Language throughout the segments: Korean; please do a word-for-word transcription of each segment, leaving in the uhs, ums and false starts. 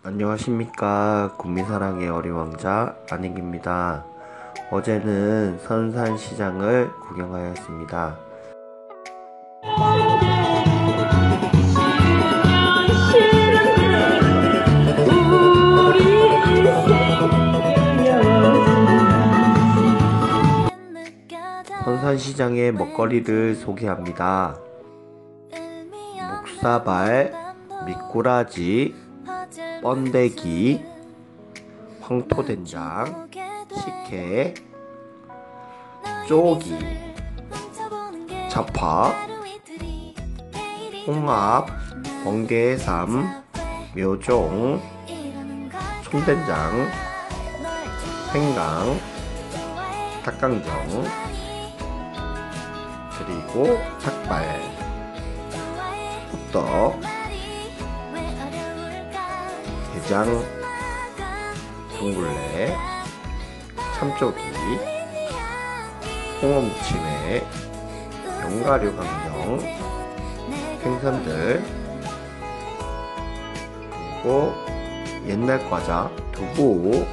안녕하십니까. 국민사랑의 어린 왕자 안익입니다. 어제는 선산시장을 구경하였습니다. 선산시장의 먹거리를 소개합니다. 묵사발, 미꾸라지, 번데기, 황토된장, 식혜, 쪼기, 잡화, 홍합, 번개삼, 묘종, 솜된장, 생강, 닭강정, 그리고 닭발, 호떡, 게장, 둥글레, 참조기, 홍어무침에, 견과류 강정, 생선들, 그리고 옛날 과자, 두부,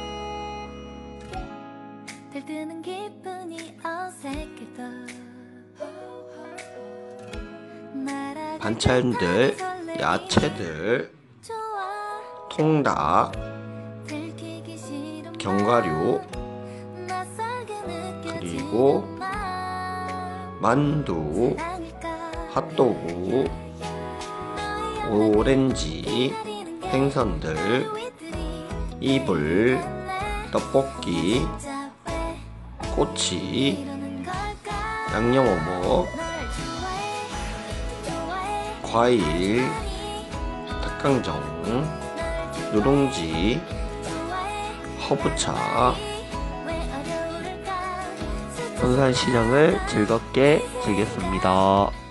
들뜨는 기분이 어색해도 반찬들, 야채들, 통닭, 견과류, 그리고 만두, 핫도그, 오렌지, 생선들, 이불, 떡볶이, 꼬치, 양념어묵, 과일, 닭강정, 누룽지, 허브차. 선산시장을 즐겁게 즐겼습니다.